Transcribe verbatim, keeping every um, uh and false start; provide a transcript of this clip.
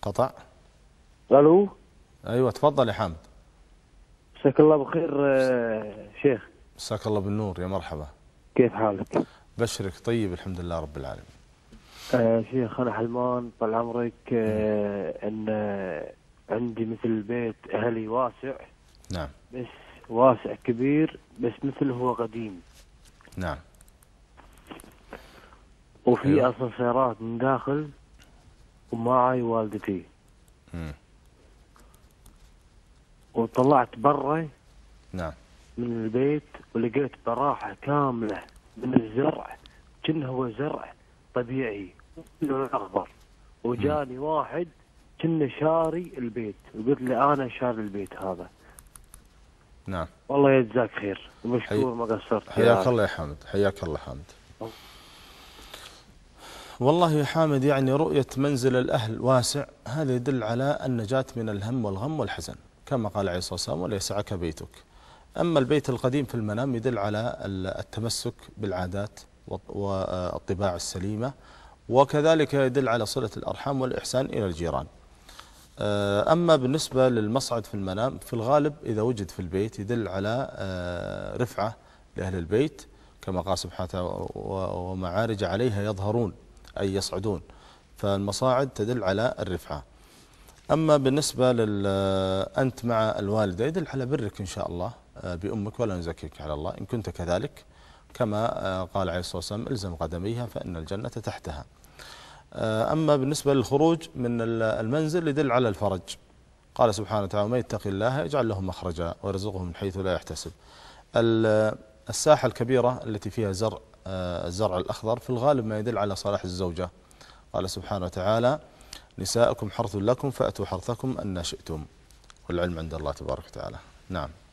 قطع. الو. ايوه تفضل يا حامد. مساك الله بخير آه، شيخ. مساك الله بالنور، يا مرحبا. كيف حالك؟ بشرك طيب الحمد لله رب العالمين. آه شيخ انا حلمان طال عمرك آه ان آه، عندي مثل بيت اهلي واسع. نعم. بس واسع كبير، بس مثل هو قديم. نعم. وفي أيوة. اسانسيرات من داخل، ومعي والدتي. مم. وطلعت برا نعم. من البيت ولقيت براحة كاملة من الزرع، كأنه هو زرع طبيعي لونه أخضر. وجاني واحد كأنه شاري البيت وقلت لي أنا شاري البيت هذا. نعم. والله يجزاك خير ومشكور حي... ما قصرت. حياك الله يا حامد، حياك الله حامد. والله يا حامد يعني رؤية منزل الأهل واسع هذا يدل على النجاة من الهم والغم والحزن، كما قال عليه الصلاة والسلام وليسعك بيتك. أما البيت القديم في المنام يدل على التمسك بالعادات والطباع السليمة، وكذلك يدل على صلة الأرحام والإحسان إلى الجيران. أما بالنسبة للمصعد في المنام في الغالب إذا وجد في البيت يدل على رفعة لأهل البيت، كما قال سبحانه ومعارج عليها يظهرون أي يصعدون، فالمصاعد تدل على الرفعة. أما بالنسبة لل أنت مع الوالدة يدل على برك إن شاء الله بأمك، ولا نزكيك على الله إن كنت كذلك، كما قال عليه الصلاة والسلام الزم قدميها فإن الجنة تحتها. أما بالنسبة للخروج من المنزل يدل على الفرج، قال سبحانه وتعالى من يتق الله يجعل له مخرجا ويرزقه من حيث لا يحتسب. الساحة الكبيرة التي فيها زرع الزرع الأخضر في الغالب ما يدل على صلاح الزوجة، قال سبحانه وتعالى نساءكم حرث لكم فأتوا حرثكم أن شئتم، والعلم عند الله تبارك وتعالى. نعم.